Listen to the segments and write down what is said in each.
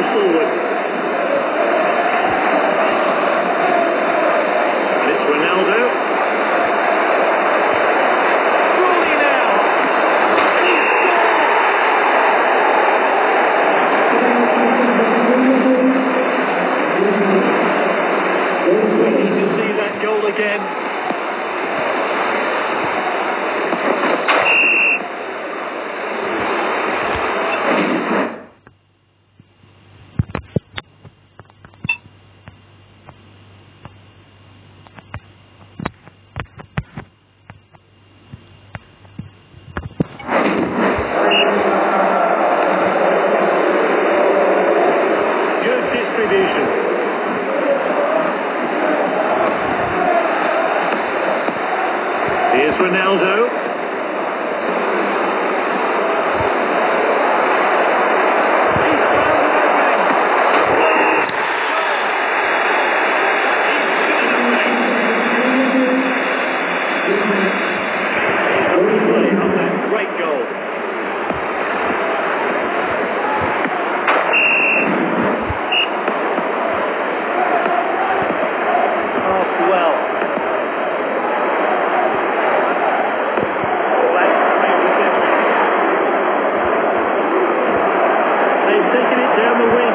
go forward. And it's Ronaldo. Surely now. And he scores! We need to see that goal again. Here's Ronaldo. Great goal. Passed well. Down the wing.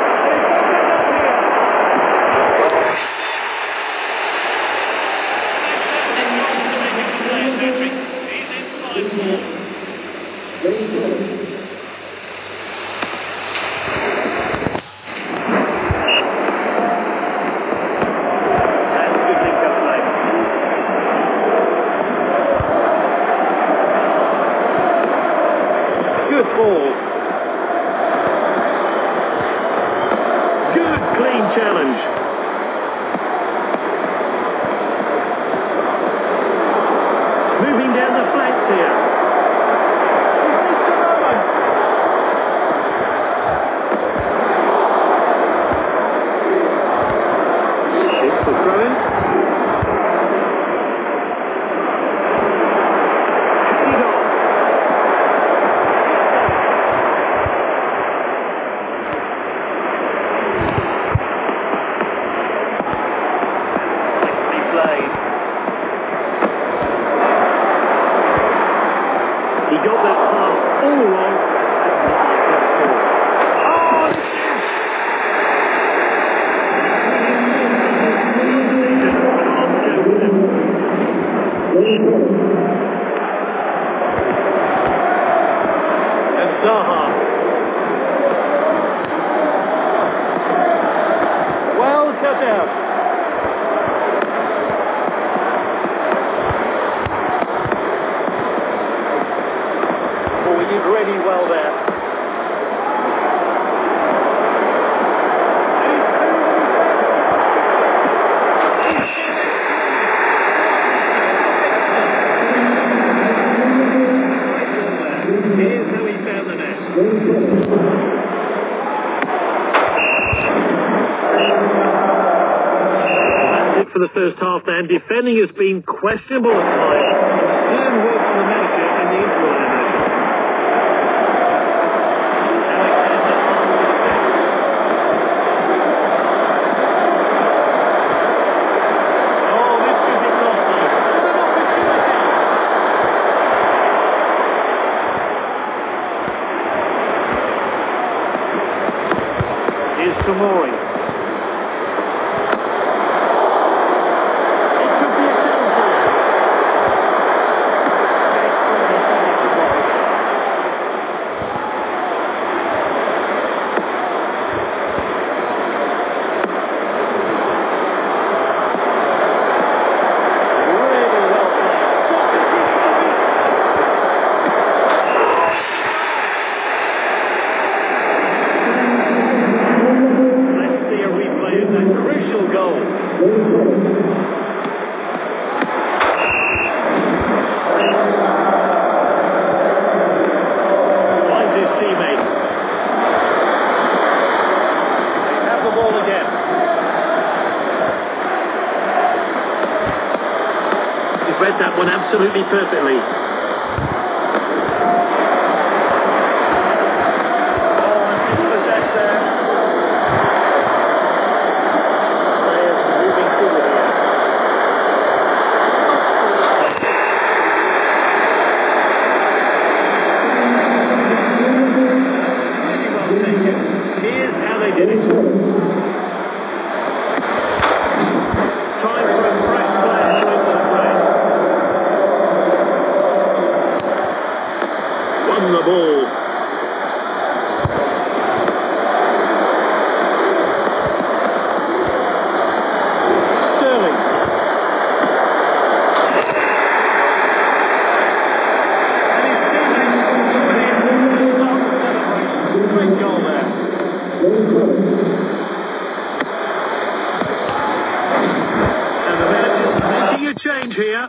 Good ball. Good, clean challenge. Moving down the flanks here. It's the throw-in. He got that pass all wrong. And Zaha. Well cut out. He did really well there. Here's how he found the net. That's it for the first half then. Defending has been questionable at times. Stern work from the manager and the influence. Here's Tomori. It could be a read that one absolutely perfectly. Oh, and dispossessed there. it. Time for a fresh player to enter the fray. Won the ball. Sterling. Great goal there. And the manager's making a change here.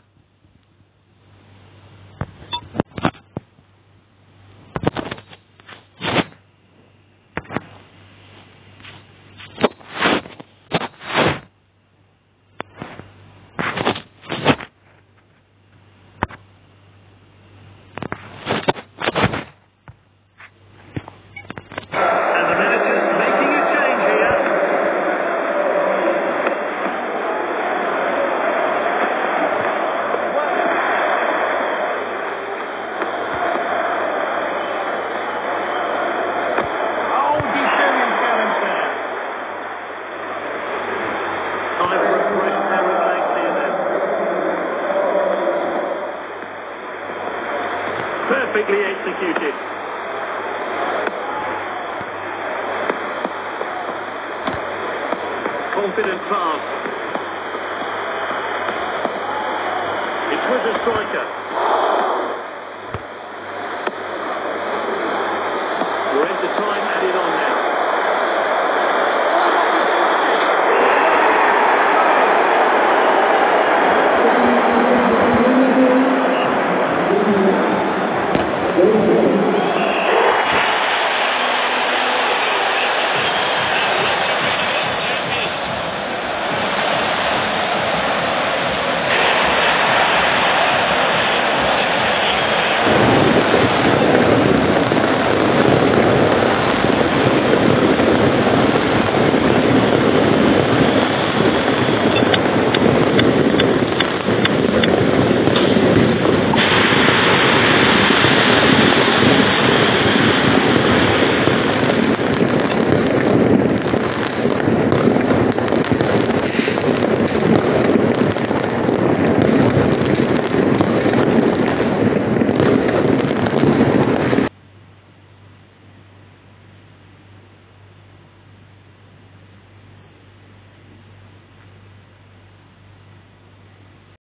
Perfectly executed. Confident pass. It's with the striker.